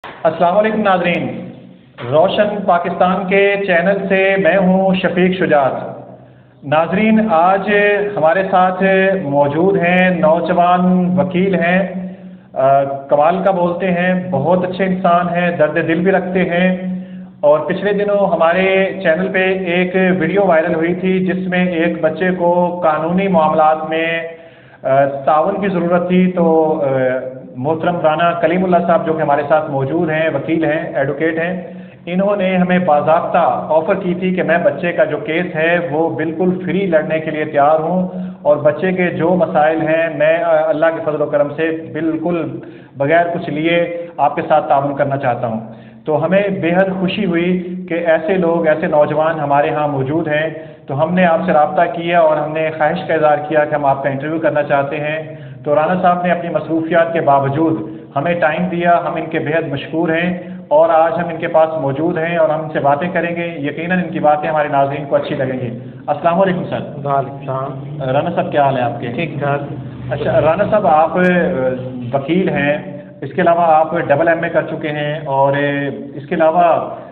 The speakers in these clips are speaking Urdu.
السلام علیکم ناظرین، روشن پاکستان کے چینل سے میں ہوں شفیق شجاعت۔ ناظرین، آج ہمارے ساتھ موجود ہیں نوجوان وکیل ہیں، کمال کا بولتے ہیں، بہت اچھے انسان ہیں، درد دل بھی رکھتے ہیں۔ اور پچھلے دنوں ہمارے چینل پہ ایک ویڈیو وائرل ہوئی تھی جس میں ایک بچے کو قانونی معاملات میں تعاون کی ضرورت تھی، تو محترم رانا کلیم اللہ صاحب جو کہ ہمارے ساتھ موجود ہیں، وکیل ہیں، ایڈوکیٹ ہیں، انہوں نے ہمیں باضابطہ آفر کی تھی کہ میں بچے کا جو کیس ہے وہ بالکل فری لڑنے کے لیے تیار ہوں، اور بچے کے جو مسائل ہیں میں اللہ کے فضل و کرم سے بالکل بغیر کچھ لیے آپ کے ساتھ تعاون کرنا چاہتا ہوں۔ تو ہمیں بے حد خوشی ہوئی کہ ایسے لوگ، ایسے نوجوان ہمارے ہاں موجود ہیں۔ تو ہم نے آپ سے رابطہ کیا اور ہم نے خواہش کا اظہار کیا کہ ہم آپ کا انٹرویو کرنا چاہتے ہیں۔ تو رانا صاحب نے اپنی مصروفیات کے باوجود ہمیں ٹائم دیا، ہم ان کے بےحد مشکور ہیں، اور آج ہم ان کے پاس موجود ہیں اور ہم ان سے باتیں کریں گے۔ یقیناً ان کی باتیں ہمارے ناظرین کو اچھی لگیں گی۔ السلام علیکم سر۔ وعلیکم السلام۔ رانا صاحب کیا حال ہے آپ کے؟ ٹھیک ٹھاک۔ اچھا رانا صاحب، آپ وکیل ہیں، اس کے علاوہ آپ ڈبل ایم اے کر چکے ہیں، اور اس کے علاوہ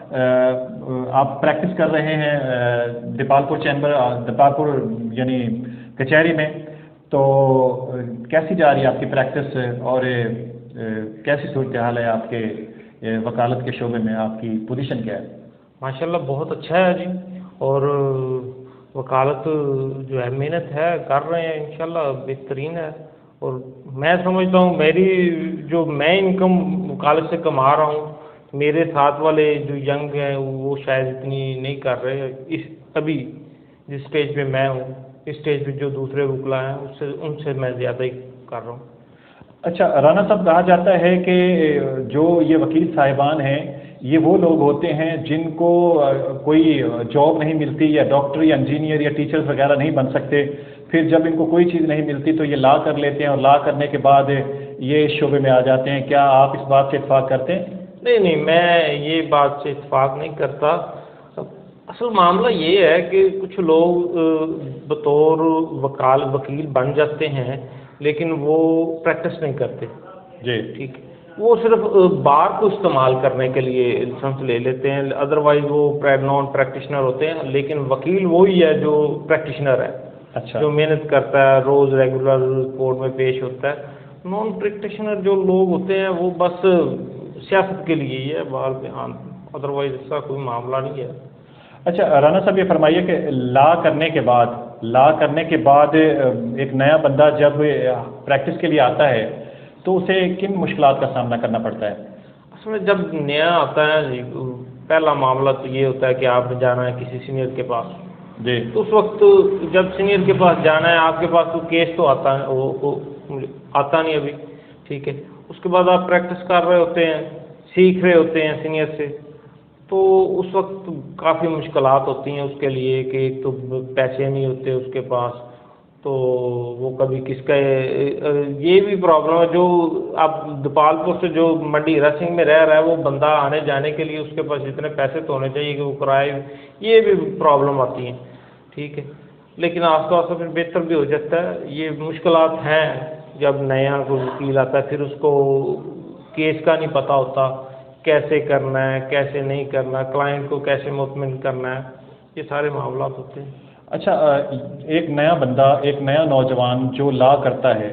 آپ پریکٹس کر رہے ہیں دیپالپور چیمبر، دیپالپور یعنی کچہری میں۔ تو کیسی جا رہی ہے آپ کی پریکٹس، اور کیسی صورتحال ہے آپ کے وکالت کے شعبے میں؟ آپ کی پوزیشن کیا ہے؟ ماشاءاللہ بہت اچھا ہے جی، اور وکالت جو ہے محنت ہے، کر رہے ہیں، انشاءاللہ بہترین ہے۔ اور میں سمجھتا ہوں میری جو میں انکم وکالت سے کما رہا ہوں، میرے ساتھ والے جو ینگ ہیں وہ شاید اتنی نہیں کر رہے۔ اس ابھی جس اسٹیج پہ میں ہوں، اس اسٹیج پہ جو دوسرے وکلا ہیں ان سے میں زیادہ ہی کر رہا ہوں۔ اچھا رانا صاحب، کہا جاتا ہے کہ جو یہ وکیل صاحبان ہیں یہ وہ لوگ ہوتے ہیں جن کو کوئی جاب نہیں ملتی، یا ڈاکٹر یا انجینئر یا ٹیچرز وغیرہ نہیں بن سکتے، پھر جب ان کو کوئی چیز نہیں ملتی تو یہ لا کر لیتے ہیں، اور لا کرنے کے بعد یہ اس شعبے میں آ جاتے ہیں۔ کیا آپ اس بات سے اتفاق کرتے ہیں؟ نہیں، میں یہ بات سے اتفاق نہیں کرتا۔ اصل معاملہ یہ ہے کہ کچھ لوگ بطور وکیل بن جاتے ہیں لیکن وہ پریکٹس نہیں کرتے۔ جی ٹھیک ہے، وہ صرف بار کو استعمال کرنے کے لیے لائسنس لے لیتے ہیں، ادروائز وہ نان پریکٹیشنر ہوتے ہیں۔ لیکن وکیل وہی ہے جو پریکٹیشنر ہے، اچھا، جو محنت کرتا ہے، روز ریگولر کورٹ میں پیش ہوتا ہے۔ نان پریکٹیشنر جو لوگ ہوتے ہیں وہ بس سیاست کے لیے ہی ہے، بال بیان، ادروائز اس کا کوئی معاملہ نہیں ہے۔ اچھا رانا صاحب، یہ فرمائیے کہ لا کرنے کے بعد ایک نیا بندہ جب پریکٹس کے لیے آتا ہے تو اسے کن مشکلات کا سامنا کرنا پڑتا ہے؟ اصل میں جب نیا آتا ہے، پہلا معاملہ تو یہ ہوتا ہے کہ آپ نے جانا ہے کسی سینئر کے پاس۔ جی، تو اس وقت جب سینئر کے پاس جانا ہے، آپ کے پاس تو کیس تو آتا ہے، وہ آتا نہیں ابھی، ٹھیک ہے۔ اس کے بعد آپ پریکٹس کر رہے ہوتے ہیں، سیکھ رہے ہوتے ہیں سینئر سے، تو اس وقت کافی مشکلات ہوتی ہیں اس کے لیے کہ ایک تو پیسے نہیں ہوتے اس کے پاس، تو وہ کبھی کس کا یہ بھی پرابلم ہے۔ جو اب دیپالپور سے جو منڈی ہیرا سنگھ میں رہ رہا ہے، وہ بندہ آنے جانے کے لیے اس کے پاس اتنے پیسے تو ہونے چاہیے کہ وہ کرائے، یہ بھی پرابلم آتی ہیں، ٹھیک ہے۔ لیکن آہستہ آہستہ پھر بہتر بھی ہو جاتا ہے۔ یہ مشکلات ہیں جب نیا کوئی وکیل آتا ہے، پھر اس کو کیس کا نہیں پتہ ہوتا، کیسے کرنا ہے، کیسے نہیں کرنا، کلائنٹ کو کیسے مطمئن کرنا ہے، یہ سارے معاملات ہوتے ہیں۔ اچھا، ایک نیا بندہ، ایک نیا نوجوان جو لا کرتا ہے،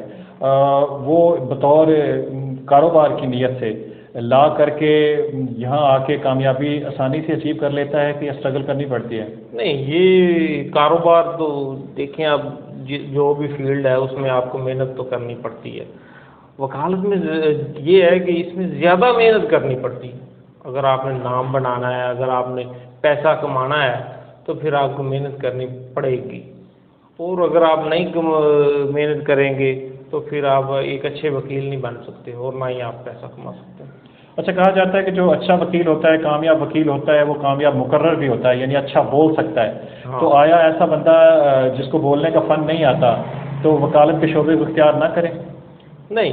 وہ بطور کاروبار کی نیت سے لا کر کے یہاں آ کے کامیابی آسانی سے اچیو کر لیتا ہے کہ اسٹرگل کرنی پڑتی ہے؟ نہیں، یہ کاروبار تو دیکھیں آپ، جو بھی فیلڈ ہے اس میں آپ کو محنت تو کرنی پڑتی ہے۔ وکالت میں یہ ہے کہ اس میں زیادہ محنت کرنی پڑتی ہے۔ اگر آپ نے نام بنانا ہے، اگر آپ نے پیسہ کمانا ہے تو پھر آپ کو محنت کرنی پڑے گی، اور اگر آپ نہیں محنت کریں گے تو پھر آپ ایک اچھے وکیل نہیں بن سکتے، اور نہ ہی آپ پیسہ کما سکتے ہیں۔ اچھا، کہا جاتا ہے کہ جو اچھا وکیل ہوتا ہے، کامیاب وکیل ہوتا ہے، وہ کامیاب مقرر بھی ہوتا ہے، یعنی اچھا بول سکتا ہے۔ ہاں۔ تو آیا ایسا بندہ جس کو بولنے کا فن نہیں آتا تو وکالت کے شعبے کو اختیار نہ کرے؟ نہیں،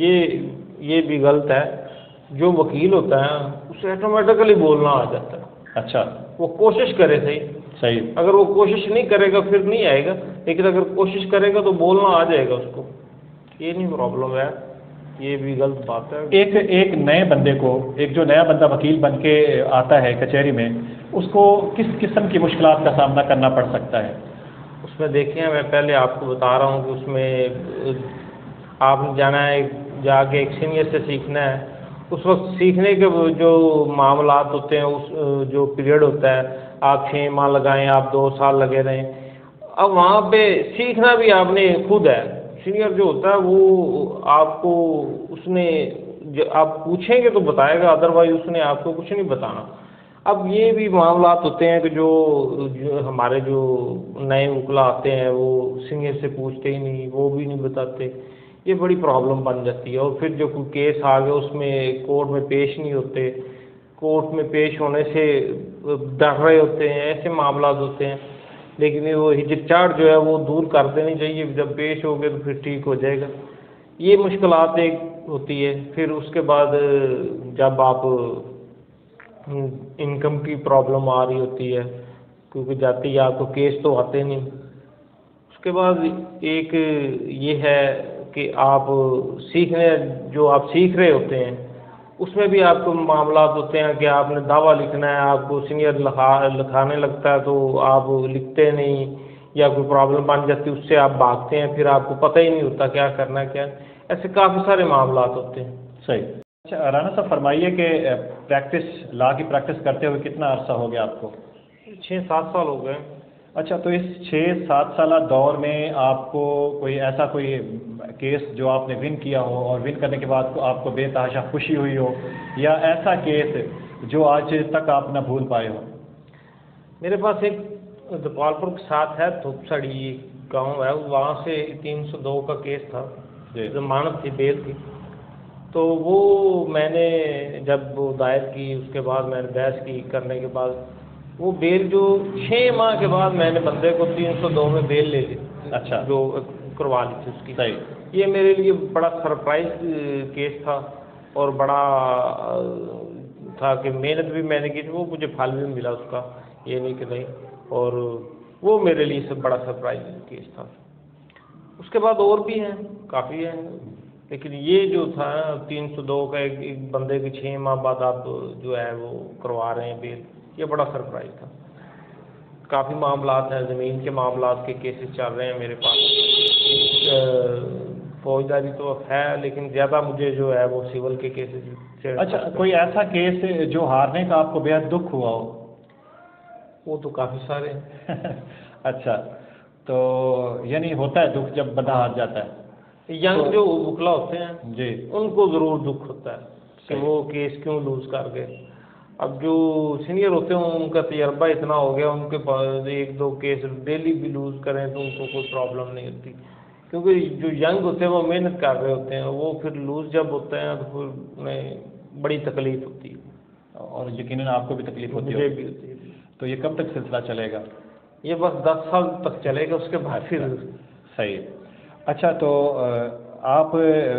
یہ بھی غلط ہے۔ جو وکیل ہوتا ہے اسے آٹومیٹیکلی بولنا آ جاتا ہے۔ اچھا، وہ کوشش کرے صحیح۔ اگر وہ کوشش نہیں کرے گا پھر نہیں آئے گا، لیکن اگر کوشش کرے گا تو بولنا آ جائے گا اس کو، یہ نہیں پرابلم ہے۔ یہ بھی غلط بات ہے. ایک نئے بندے کو، ایک جو نیا بندہ وکیل بن کے آتا ہے کچہری میں، اس کو کس قسم کی مشکلات کا سامنا کرنا پڑ سکتا ہے؟ اس میں دیکھیں، میں پہلے آپ کو بتا رہا ہوں کہ اس میں آپ نے جانا ہے، جا کے ایک سینئر سے سیکھنا ہے. اس وقت سیکھنے کے جو معاملات ہوتے ہیں، اس جو پیریڈ ہوتا ہے، آپ 6 ماہ لگائیں، آپ 2 سال لگے رہیں. اب وہاں پہ سیکھنا بھی آپ نے خود ہے. سینئر جو ہوتا ہے وہ آپ کو، اس نے آپ پوچھیں گے تو بتائے گا، ادروائز اس نے آپ کو کچھ نہیں بتانا. اب یہ بھی معاملات ہوتے ہیں کہ جو ہمارے جو نئے وکلا آتے ہیں وہ سینئر سے پوچھتے ہی نہیں، وہ بھی نہیں بتاتے. یہ بڑی پرابلم بن جاتی ہے. اور پھر جو کوئی کیس آ گیا اس میں کورٹ میں پیش نہیں ہوتے، کورٹ میں پیش ہونے سے ڈر رہے ہوتے ہیں، ایسے معاملات ہوتے ہیں. لیکن وہ ہچکچاہٹ جو ہے وہ دور کر دینی چاہیے. جب پیش ہو گئے تو پھر ٹھیک ہو جائے گا. یہ مشکلات ایک ہوتی ہے. پھر اس کے بعد جب آپ انکم کی پرابلم آ رہی ہوتی ہے، کیونکہ جاتی ہے آپ کو کیس تو آتے نہیں. اس کے بعد ایک یہ ہے کہ آپ سیکھنے، جو آپ سیکھ رہے ہوتے ہیں اس میں بھی آپ کو معاملات ہوتے ہیں کہ آپ نے دعویٰ لکھنا ہے، آپ کو سینئر لکھانے لگتا ہے تو آپ لکھتے نہیں، یا کوئی پرابلم بن جاتی ہے اس سے آپ بھاگتے ہیں، پھر آپ کو پتہ ہی نہیں ہوتا کیا کرنا ہے کیا. ایسے کافی سارے معاملات ہوتے ہیں. صحیح. اچھا رانا صاحب فرمائیے کہ لا کی پریکٹس کرتے ہوئے کتنا عرصہ ہو گیا آپ کو؟ 6-7 سال ہو گئے. اچھا، تو اس 6-7 سالہ دور میں آپ کو کوئی ایسا کوئی کیس جو آپ نے ون کیا ہو اور ون کرنے کے بعد آپ کو بے تحاشا خوشی ہوئی ہو، یا ایسا کیس جو آج تک آپ نہ بھول پائے ہو؟ میرے پاس ایک دپالپور کے ساتھ ہے، دھوپ سڑی گاؤں ہے، وہاں سے 302 کا کیس تھا، ضمانت تھی، بیل تھی. تو وہ میں نے جب وہ دائر کی، اس کے بعد میں نے بحث کی، کرنے کے بعد وہ بیل جو 6 ماہ کے بعد میں نے بندے کو 302 میں بیل لے لی. اچھا، جو کروا لی تھی اس کی. صحیح. یہ میرے لیے بڑا سرپرائز کیس تھا، اور بڑا تھا کہ محنت بھی میں نے کی تھی، وہ مجھے پھل بھی ملا اس کا، یہ نہیں کہ نہیں. اور وہ میرے لیے سب بڑا سرپرائز کیس تھا. اس کے بعد اور بھی ہیں، کافی ہیں، لیکن یہ جو تھا 302 کا، ایک بندے کے 6 ماہ بعد آپ جو ہے وہ کروا رہے ہیں بیل، یہ بڑا سرپرائز تھا. کافی معاملات ہیں، زمین کے معاملات کے کیسز چل رہے ہیں میرے پاس. فوجداری تو ہے، لیکن زیادہ مجھے جو ہے وہ سول کے کیسز سے. اچھا، کوئی ایسا کیس جو ہارنے کا آپ کو بے حد دکھ ہوا ہو؟ وہ تو کافی سارے ہیں. اچھا، تو یعنی ہوتا ہے دکھ جب بندہ ہار جاتا ہے؟ ینگ جو وکلا ہوتے ہیں جی، ان کو ضرور دکھ ہوتا ہے کہ وہ کیس کیوں لوز کر گئے. اب جو سینئر ہوتے ہیں ان کا تجربہ اتنا ہو گیا، ان کے پاس 1-2 کیس ڈیلی بھی لوز کریں تو ان کو کوئی پرابلم نہیں ہوتی. کیونکہ جو ینگ ہوتے ہیں وہ محنت کر رہے ہوتے ہیں، وہ پھر لوز جب ہوتے ہیں تو پھر انہیں بڑی تکلیف ہوتی ہے. اور یقیناً آپ کو بھی تکلیف ہوتی مجھے ہے. بھی ہوتی ہے. تو یہ کب تک سلسلہ چلے گا؟ یہ بس 10 سال تک چلے گا، اس کے بعد پھر. صحیح. اچھا، تو آپ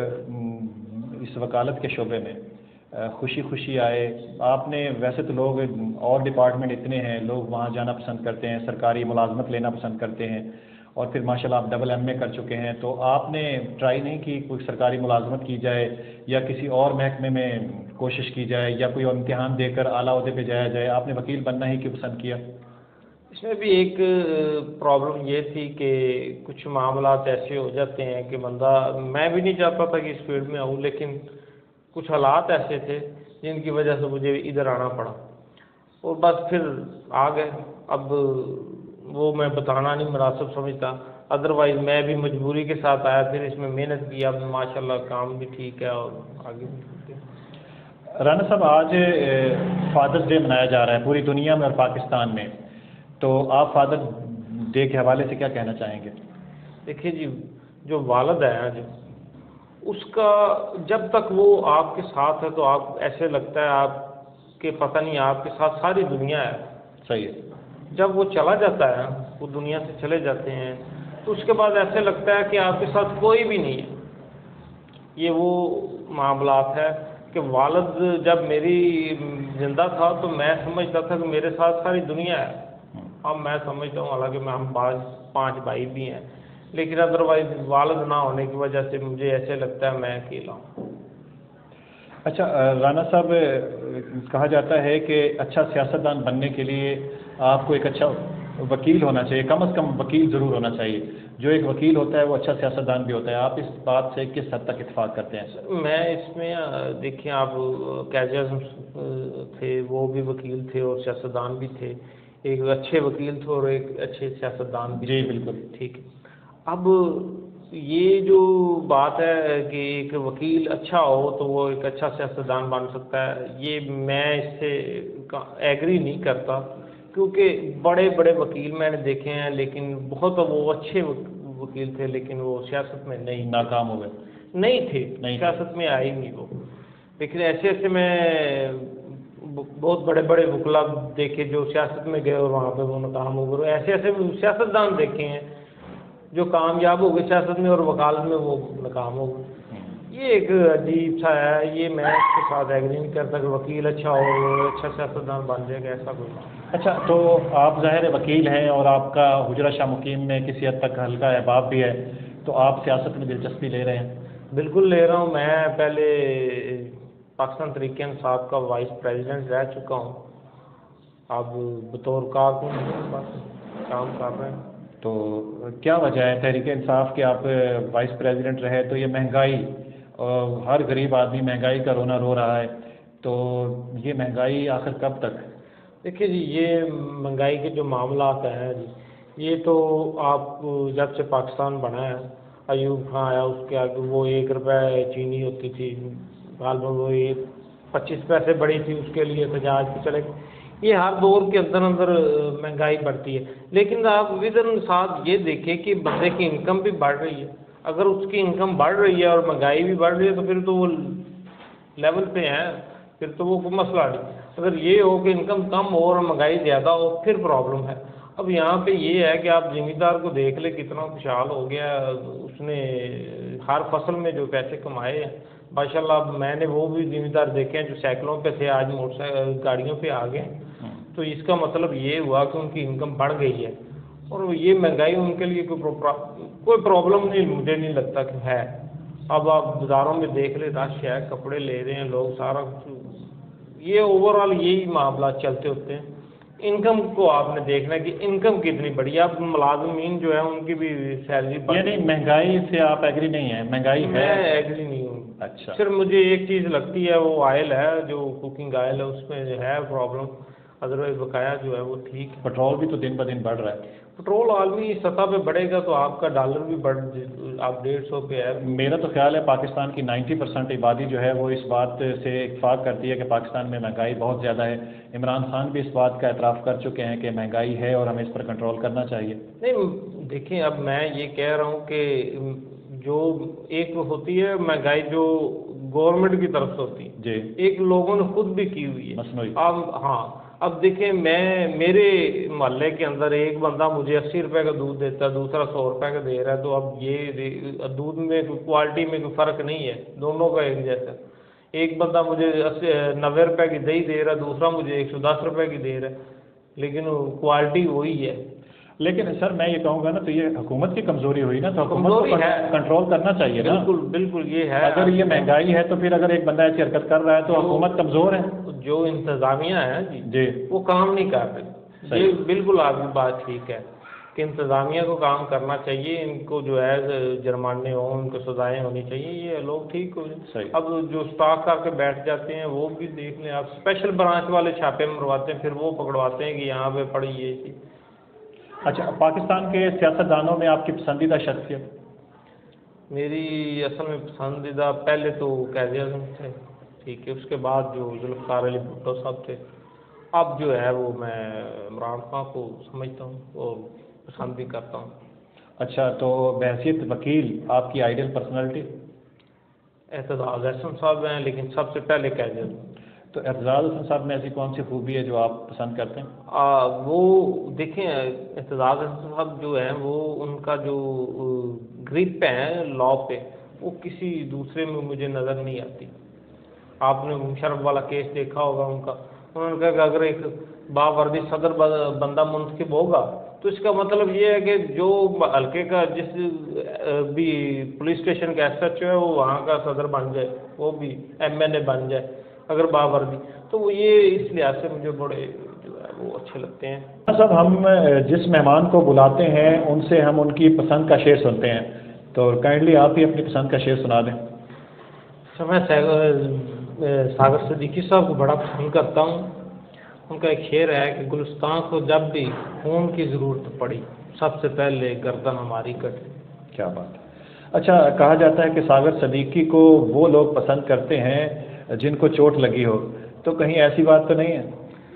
اس وکالت کے شعبے میں خوشی آئے. آپ نے ویسے تو لوگ اور ڈپارٹمنٹ اتنے ہیں، لوگ وہاں جانا پسند کرتے ہیں، سرکاری ملازمت لینا پسند کرتے ہیں، اور پھر ماشاءاللہ آپ ڈبل ایم اے کر چکے ہیں. تو آپ نے ٹرائی نہیں کی کوئی سرکاری ملازمت کی جائے، یا کسی اور محکمے میں کوشش کی جائے، یا کوئی امتحان دے کر اعلیٰ عہدے پہ جایا جائے؟ آپ نے وکیل بننا ہی کیوں پسند کیا؟ اس میں بھی ایک پرابلم یہ تھی کہ کچھ معاملات ایسے ہو جاتے ہیں کہ بندہ، میں بھی نہیں چاہتا تھا کہ اس فیلڈ میں آؤں، لیکن کچھ حالات ایسے تھے جن کی وجہ سے مجھے ادھر آنا پڑا، اور بس پھر آ گئے. اب وہ میں بتانا نہیں مناسب سمجھتا، ادروائز میں بھی مجبوری کے ساتھ آیا، پھر اس میں محنت کی. اب ماشاءاللہ کام بھی ٹھیک ہے اور آگے بھی ٹھیک ہے. رانا صاحب، آج فادرز ڈے منایا جا رہا ہے پوری دنیا میں اور پاکستان میں، تو آپ فادر ڈے کے حوالے سے کیا کہنا چاہیں گے؟ دیکھیے جی، جو والد ہے جو اس کا جب تک وہ آپ کے ساتھ ہے تو آپ ایسے لگتا ہے آپ کے پتہ نہیں آپ کے ساتھ ساری دنیا ہے. صحیح ہے. جب وہ چلا جاتا ہے، وہ دنیا سے چلے جاتے ہیں، تو اس کے بعد ایسے لگتا ہے کہ آپ کے ساتھ کوئی بھی نہیں ہے. یہ وہ معاملات ہے کہ والد جب میری زندہ تھا تو میں سمجھتا تھا کہ میرے ساتھ ساری دنیا ہے. اب میں سمجھتا ہوں، حالانکہ میں ہم 5 بھائی بھی ہیں، لیکن ادروائز والد نہ ہونے کی وجہ سے مجھے ایسے لگتا ہے میں اکیلا ہوں. اچھا رانا صاحب، کہا جاتا ہے کہ اچھا سیاستدان بننے کے لیے آپ کو ایک اچھا وکیل ہونا چاہیے، کم از کم وکیل ضرور ہونا چاہیے. جو ایک وکیل ہوتا ہے وہ اچھا سیاستدان بھی ہوتا ہے. آپ اس بات سے کس حد تک اتفاق کرتے ہیں؟ میں اس میں دیکھیں، آپ قائد اعظم تھے، وہ بھی وکیل تھے اور سیاستدان بھی تھے. ایک اچھے وکیل تھے اور ایک اچھے سیاستدان بھی جی تھے. بالکل. ٹھیک ہے. اب یہ جو بات ہے کہ ایک وکیل اچھا ہو تو وہ ایک اچھا سیاستدان بن سکتا ہے، یہ میں اس سے ایگری نہیں کرتا. کیونکہ بڑے بڑے وکیل میں نے دیکھے ہیں، لیکن بہت وہ اچھے وکیل تھے، لیکن وہ سیاست میں نہیں ناکام ہو گئے. نہیں تھے، سیاست میں آئے نہیں وہ. لیکن ایسے ایسے میں بہت بڑے بڑے وکلا دیکھے جو سیاست میں گئے اور وہاں پہ وہ ناکام ہو گئے. ایسے ایسے سیاستدان دیکھے ہیں جو کامیاب ہو گئے سیاست میں اور وکالت میں وہ ناکام ہو گئے. یہ ایک عجیب سا ہے، یہ میں اس کے ساتھ ایگری نہیں کرتا کہ وکیل اچھا ہو اچھا سیاستدان بن جائے گا، ایسا کوئی بات. اچھا، تو آپ ظاہر وکیل ہیں اور آپ کا حجرہ شاہ مقیم میں کسی حد تک ہلکا احباب بھی ہے، تو آپ سیاست میں دلچسپی لے رہے ہیں؟ بالکل لے رہا ہوں. میں پہلے پاکستان تحریک انصاف کا وائس پریزیڈنٹ رہ چکا ہوں. اب بطور کارکن بس کام کر رہے ہیں. تو کیا وجہ ہے تحریک انصاف کے آپ وائس پریزیڈنٹ رہے؟ تو یہ مہنگائی، اور ہر غریب آدمی مہنگائی کا رونا رو رہا ہے، تو یہ مہنگائی آخر کب تک؟ دیکھیے جی، یہ مہنگائی کے جو معاملات ہیں جی، یہ تو آپ جب سے پاکستان بنا ہے، ایوب خان آیا اس کے آگے وہ 1 روپے چینی ہوتی تھی، غالباً وہ 25 پیسے بڑی تھی، اس کے لیے احتجاج پہ چلے. یہ ہر دور کے اندر اندر مہنگائی بڑھتی ہے. لیکن آپ ودن ساتھ یہ دیکھیں کہ بندے کی انکم بھی بڑھ رہی ہے. اگر اس کی انکم بڑھ رہی ہے اور مہنگائی بھی بڑھ رہی ہے تو پھر تو وہ لیول پہ ہیں، پھر تو وہ کوئی مسئلہ نہیں. اگر یہ ہو کہ انکم کم ہو اور مہنگائی زیادہ ہو پھر پرابلم ہے. اب یہاں پہ یہ ہے کہ آپ زمیندار کو دیکھ لیں کتنا خوشحال ہو گیا، اس نے ہر فصل میں جو پیسے کمائے ہیں ماشاء اللہ. اب میں نے وہ بھی زمیندار دیکھے ہیں جو سائیکلوں پہ تھے، آج موٹر سائیکل گاڑیوں پہ آ گئے. تو اس کا مطلب یہ ہوا کہ ان کی انکم بڑھ گئی ہے، اور یہ مہنگائی ان کے لیے کوئی پرابلم نہیں، مجھے نہیں لگتا کہ ہے. اب آپ بازاروں میں دیکھ لیں، رش ہے، کپڑے لے رہے ہیں لوگ، سارا کچھ. یہ اوور آل یہی معاملات چلتے ہوتے ہیں. انکم کو آپ نے دیکھنا ہے کہ انکم کتنی بڑی ہے. اب ملازمین جو ہیں ان کی بھی سیلری یعنی مہنگائی سے آپ ایگری نہیں ہیں؟ مہنگائی ہے، میں ایگری نہیں ہوں. اچھا. صرف مجھے ایک چیز لگتی ہے، وہ آئل ہے، جو کوکنگ آئل ہے اس میں ہے پرابلم. ادروائز بقایا جو ہے وہ ٹھیک ہے. پٹرول بھی تو دن بہ دن بڑھ رہا ہے. پٹرول عالمی سطح پہ بڑھے گا تو آپ کا ڈالر بھی آپ 150 پہ ہے. میرا تو خیال ہے پاکستان کی 90% آبادی جو ہے وہ اس بات سے اتفاق کرتی ہے کہ پاکستان میں مہنگائی بہت زیادہ ہے. عمران خان بھی اس بات کا اعتراف کر چکے ہیں کہ مہنگائی ہے اور ہمیں اس پر کنٹرول کرنا چاہیے. نہیں دیکھیں، اب میں یہ کہہ رہا ہوں کہ جو ایک ہوتی ہے مہنگائی جو گورنمنٹ کی طرف سے ہوتی ہے، جی، ایک لوگوں نے خود بھی کی ہوئی ہے مصنوعی. اب دیکھیں، میرے محلے کے اندر ایک بندہ مجھے 80 روپے کا دودھ دیتا ہے، دوسرا 100 روپے کا دے رہا ہے. تو اب یہ دودھ میں کوالٹی میں کوئی فرق نہیں ہے، دونوں کا ایک جیسا. ایک بندہ مجھے 90 روپے کی دہی دے رہا ہے، دوسرا مجھے 110 روپے کی دے رہا ہے، لیکن کوالٹی وہی ہے. لیکن سر میں یہ کہوں گا نا، تو یہ حکومت کی کمزوری ہوئی نا، تو حکومت کو کنٹرول کرنا چاہیے نا. بالکل بالکل یہ ہے. اگر یہ مہنگائی ہے تو پھر اگر ایک بندہ ایسی حرکت کر رہا ہے تو حکومت کمزور ہے. جو انتظامیہ ہے جی وہ کام نہیں کر رہی. یہ بالکل آپ کی بات ٹھیک ہے کہ انتظامیہ کو کام کرنا چاہیے، ان کو جو ہے جرمانے ہوں، ان کو سزائیں ہونی چاہیے، یہ لوگ ٹھیک ہو جائیں. اب جو اسٹاک کر کے بیٹھ جاتے ہیں وہ بھی دیکھ لیں آپ، اسپیشل برانچ والے چھاپے مرواتے ہیں، پھر وہ پکڑواتے ہیں کہ یہاں پہ پڑی یہ چیز. اچھا، پاکستان کے سیاستدانوں میں آپ کی پسندیدہ شخصیت؟ میری اصل میں پسندیدہ پہلے تو قائد اعظم تھے، ٹھیک ہے، اس کے بعد جو ذوالفقار علی بھٹو صاحب تھے. اب جو ہے وہ میں عمران خان کو سمجھتا ہوں اور پسند بھی کرتا ہوں. اچھا، تو بحیثیت وکیل آپ کی آئیڈیل پرسنالٹی؟ اعتزاز احسن صاحب ہیں، لیکن سب سے پہلے قائد اعظم. تو اعتزاز احسن صاحب میں ایسی کون سی خوبی ہے جو آپ پسند کرتے ہیں؟ وہ دیکھیں، اعتزاز احسن صاحب جو ہیں وہ ان کا جو گرپ ہے لا پہ، وہ کسی دوسرے میں مجھے نظر نہیں آتی. آپ نے مشرف والا کیس دیکھا ہوگا ان کا. انہوں نے کہا کہ اگر ایک باوردی صدر بندہ منتخب ہوگا تو اس کا مطلب یہ ہے کہ جو حلقے کا جس بھی پولیس اسٹیشن کا ایس ایچ او ہے وہ وہاں کا صدر بن جائے، وہ بھی ایم این اے بن جائے اگر باوردی، تو وہ یہ اس لحاظ سے مجھے بڑے جو ہے وہ اچھے لگتے ہیں۔ صاحب ہم جس مہمان کو بلاتے ہیں ان سے ہم ان کی پسند کا شعر سنتے ہیں، تو کائنڈلی آپ ہی اپنی پسند کا شعر سنا دیں۔ میں ساگر صدیقی صاحب کو بڑا پسند کرتا ہوں۔ ان کا ایک شعر ہے کہ گلستان کو جب بھی خون کی ضرورت پڑی سب سے پہلے گردن ہماری کٹی۔ کیا بات ہے۔ اچھا، کہا جاتا ہے کہ ساگر صدیقی کو وہ لوگ پسند کرتے ہیں جن کو چوٹ لگی ہو، تو کہیں ایسی بات تو نہیں ہے؟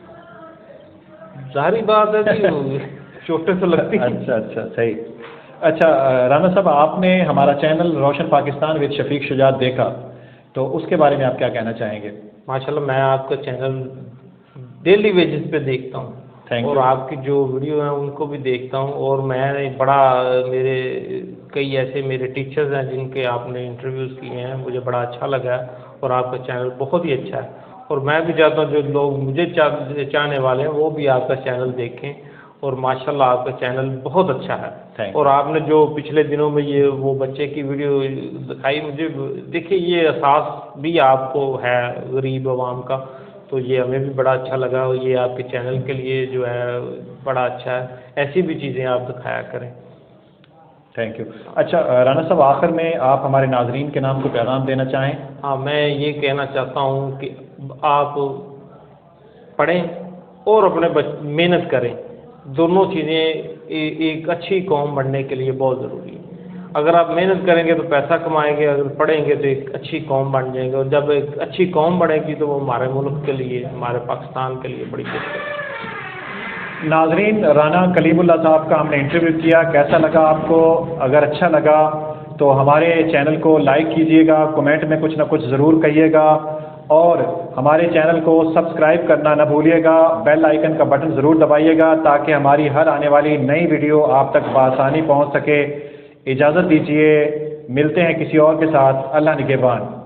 ظاہری بات ہے جی، چوٹیں تو لگتی ہیں۔ اچھا اچھا، صحیح۔ اچھا رانا صاحب، آپ نے ہمارا چینل روشن پاکستان وتھ شفیق شجاعت دیکھا، تو اس کے بارے میں آپ کیا کہنا چاہیں گے؟ ماشاءاللہ میں آپ کا چینل ڈیلی بیسس پہ دیکھتا ہوں اور آپ کی جو ویڈیو ہیں ان کو بھی دیکھتا ہوں، اور میں بڑا میرے کئی ایسے میرے ٹیچرز ہیں جن کے آپ نے انٹرویوز کیے ہیں، مجھے بڑا اچھا لگا ہے اور آپ کا چینل بہت ہی اچھا ہے، اور میں بھی چاہتا ہوں جو لوگ مجھے چاہنے والے ہیں وہ بھی آپ کا چینل دیکھیں، اور ماشاءاللہ آپ کا چینل بہت اچھا ہے۔ اور آپ نے جو پچھلے دنوں میں یہ وہ بچے کی ویڈیو دکھائی، مجھے دیکھیے یہ احساس بھی آپ کو ہے غریب عوام کا، تو یہ ہمیں بھی بڑا اچھا لگا، اور یہ آپ کے چینل کے لیے جو ہے بڑا اچھا ہے، ایسی بھی چیزیں آپ دکھایا کریں۔ Thank you. اچھا رانا صاحب، آخر میں آپ ہمارے ناظرین کے نام کو پیغام دینا چاہیں؟ ہاں، میں یہ کہنا چاہتا ہوں کہ آپ پڑھیں اور اپنے محنت کریں، دونوں چیزیں ایک اچھی قوم بننے کے لیے بہت ضروری ہے۔ اگر آپ محنت کریں گے تو پیسہ کمائیں گے، اگر پڑھیں گے تو ایک اچھی قوم بن جائیں گے، اور جب ایک اچھی قوم بنے گی تو وہ ہمارے ملک کے لیے، ہمارے پاکستان کے لیے بڑی بہتر ہے۔ ناظرین، رانا کلیم اللہ صاحب کا ہم نے انٹرویو کیا، کیسا لگا آپ کو؟ اگر اچھا لگا تو ہمارے چینل کو لائک کیجئے گا، کومنٹ میں کچھ نہ کچھ ضرور کہیے گا، اور ہمارے چینل کو سبسکرائب کرنا نہ بھولیے گا، بیل آئیکن کا بٹن ضرور دبائیے گا تاکہ ہماری ہر آنے والی نئی ویڈیو آپ تک بآسانی پہنچ سکے۔ اجازت دیجیے، ملتے ہیں کسی اور کے ساتھ۔ اللہ نگہبان۔